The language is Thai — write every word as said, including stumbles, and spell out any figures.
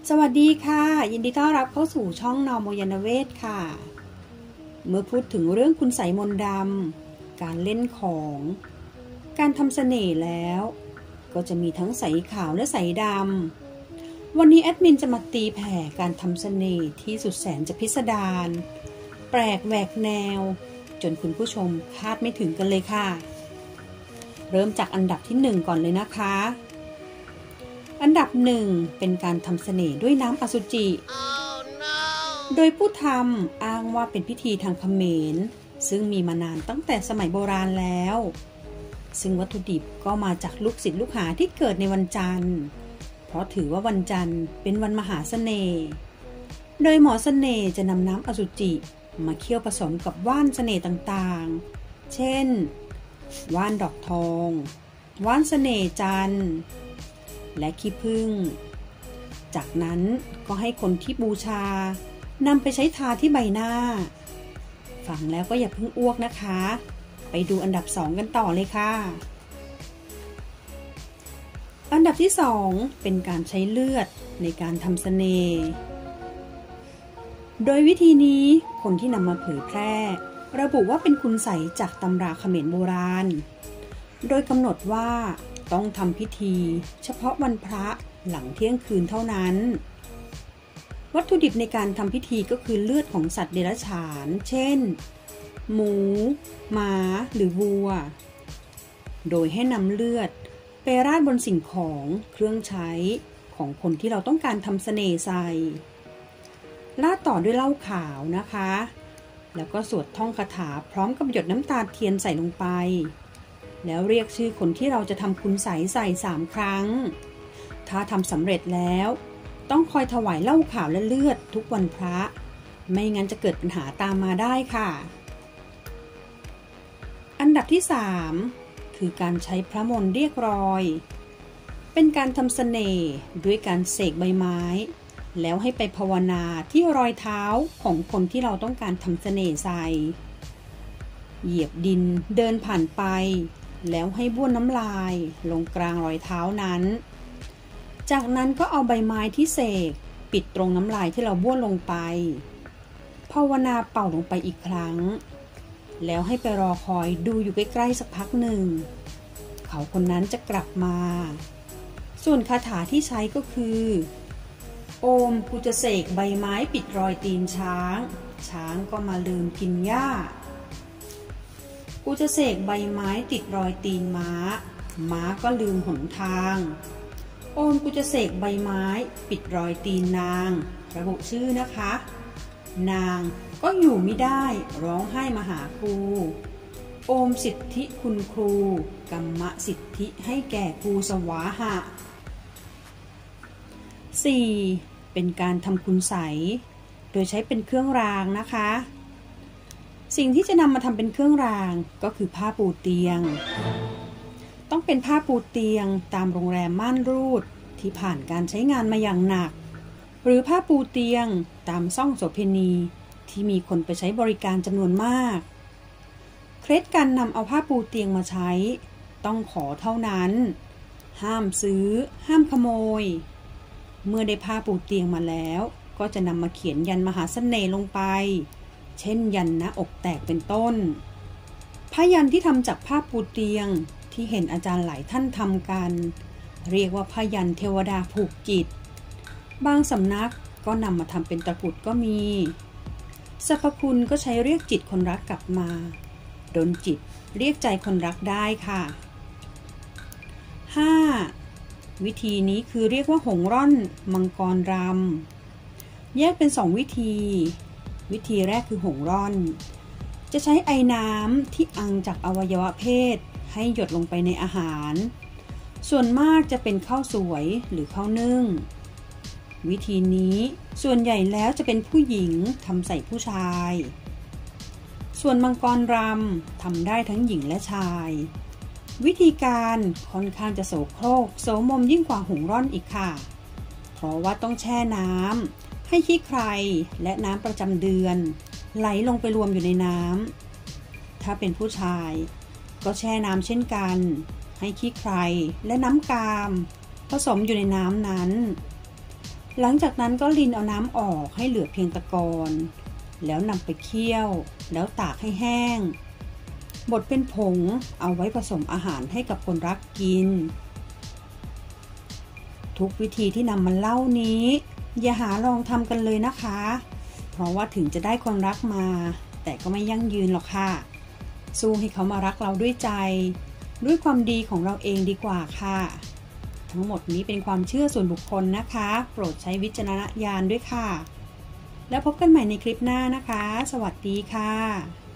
สวัสดีค่ะยินดีต้อนรับเข้าสู่ช่องนอมโมยานเวทค่ะเมื่อพูดถึงเรื่องคุณไสยมนต์ดำการเล่นของการทำเสน่ห์แล้วก็จะมีทั้งไสยขาวและไสยดำวันนี้แอดมินจะมาตีแผ่การทำเสน่ห์ที่สุดแสนจะพิสดารแปลกแหวกแนวจนคุณผู้ชมคาดไม่ถึงกันเลยค่ะเริ่มจากอันดับที่หนึ่งก่อนเลยนะคะอันดับหนึ่งเป็นการทำเสน่ห์ด้วยน้ำอสุจิ oh, no. โดยผู้ทำอ้างว่าเป็นพิธีทางเขมรซึ่งมีมานานตั้งแต่สมัยโบราณแล้วซึ่งวัตถุดิบก็มาจากลูกศิษย์ลูกหาที่เกิดในวันจันทร์เพราะถือว่าวันจันทร์เป็นวันมหาเสน่ห์โดยหมอเสน่ห์จะนำน้ำอสุจิมาเคี่ยวผสมกับว่านเสน่ห์ต่างๆเช่นว่านดอกทองว่านเสน่ห์จันทร์และขี้ผึ้งจากนั้นก็ให้คนที่บูชานำไปใช้ทาที่ใบหน้าฟังแล้วก็อย่าเพิ่งอ้วกนะคะไปดูอันดับสองกันต่อเลยค่ะอันดับที่สองเป็นการใช้เลือดในการทำเสน่ห์โดยวิธีนี้คนที่นำมาเผยแพร่ระบุว่าเป็นคุณไสยจากตำราเขมรโบราณโดยกำหนดว่าต้องทำพิธีเฉพาะวันพระหลังเที่ยงคืนเท่านั้นวัตถุดิบในการทำพิธีก็คือเลือดของสัตว์เดรัจฉานเช่นหมูม้าหรือวัวโดยให้นำเลือดไปราดบนสิ่งของเครื่องใช้ของคนที่เราต้องการทำเสน่ห์ใส่ราดต่อด้วยเหล้าขาวนะคะแล้วก็สวดท่องคาถาพร้อมกับหยดน้ำตาเทียนใส่ลงไปแล้วเรียกชื่อคนที่เราจะทำคุณไสยใส่สามครั้งถ้าทำสำเร็จแล้วต้องคอยถวายเหล้าขาวและเลือดทุกวันพระไม่งั้นจะเกิดปัญหาตามมาได้ค่ะอันดับที่สามคือการใช้พระมนต์เรียกรอยเป็นการทำเสน่ห์ด้วยการเสกใบไม้แล้วให้ไปภาวนาที่รอยเท้าของคนที่เราต้องการทำเสน่ห์ใส่เหยียบดินเดินผ่านไปแล้วให้บ้วนน้ำลายลงกลางรอยเท้านั้นจากนั้นก็เอาใบไม้ที่เสกปิดตรงน้ำลายที่เราบ้วนลงไปภาวนาเป่าลงไปอีกครั้งแล้วให้ไปรอคอยดูอยู่ใกล้ๆสักพักหนึ่งเขาคนนั้นจะกลับมาส่วนคาถาที่ใช้ก็คือโอมกูจะเสกใบไม้ปิดรอยตีนช้างช้างก็มาลืมกินหญ้ากูจะเสกใบไม้ติดรอยตีนม้าม้าก็ลืมหนทางโอมกูจะเสกใบไม้ปิดรอยตีนนางระบุชื่อนะคะนางก็อยู่ไม่ได้ร้องไห้มาหาครูโอมสิทธิคุณครูกัมมะสิทธิให้แก่ครูสวาหะ สี่. เป็นการทำคุณไสยโดยใช้เป็นเครื่องรางนะคะสิ่งที่จะนำมาทำเป็นเครื่องรางก็คือผ้าปูเตียงต้องเป็นผ้าปูเตียงตามโรงแรมม่านรูดที่ผ่านการใช้งานมาอย่างหนักหรือผ้าปูเตียงตามซ่องโสเภณีที่มีคนไปใช้บริการจำนวนมากเคล็ดการนำเอาผ้าปูเตียงมาใช้ต้องขอเท่านั้นห้ามซื้อห้ามขโมยเมื่อได้ผ้าปูเตียงมาแล้วก็จะนำมาเขียนยันมหาเสน่ห์ลงไปเช่นยันหน้าอกแตกเป็นต้นผ้ายันที่ทำจากผ้าปูเตียงที่เห็นอาจารย์หลายท่านทำกันเรียกว่าผ้ายันเทวดาผูกจิตบางสำนักก็นำมาทำเป็นตะกรุดก็มีสรรพคุณก็ใช้เรียกจิตคนรักกลับมาดลจิตเรียกใจคนรักได้ค่ะ ห้า. วิธีนี้คือเรียกว่าหงร่อนมังกรรำแยกเป็นสองวิธีวิธีแรกคือหงร่อนจะใช้ไอน้ำที่อังจากอวัยวะเพศให้หยดลงไปในอาหารส่วนมากจะเป็นข้าวสวยหรือข้าวนึ่งวิธีนี้ส่วนใหญ่แล้วจะเป็นผู้หญิงทำใส่ผู้ชายส่วนมังกรรำทำได้ทั้งหญิงและชายวิธีการค่อนข้างจะโสโครกโสมมยิ่งกว่าหงร่อนอีกค่ะเพราะว่าต้องแช่น้ำให้ขี้ใครและน้ำประจำเดือนไหลลงไปรวมอยู่ในน้ำถ้าเป็นผู้ชายก็แช่น้ำเช่นกันให้ขี้ใครและน้ำกามผสมอยู่ในน้ำนั้นหลังจากนั้นก็รินเอาน้ำออกให้เหลือเพียงตะกอนแล้วนำไปเคี่ยวแล้วตากให้แห้งบดเป็นผงเอาไว้ผสมอาหารให้กับคนรักกินทุกวิธีที่นำมาเล่านี้อย่าหาลองทำกันเลยนะคะเพราะว่าถึงจะได้คนรักมาแต่ก็ไม่ยั่งยืนหรอกค่ะสู้ให้เขามารักเราด้วยใจด้วยความดีของเราเองดีกว่าค่ะทั้งหมดนี้เป็นความเชื่อส่วนบุคคลนะคะโปรดใช้วิจารณญาณด้วยค่ะแล้วพบกันใหม่ในคลิปหน้านะคะสวัสดีค่ะ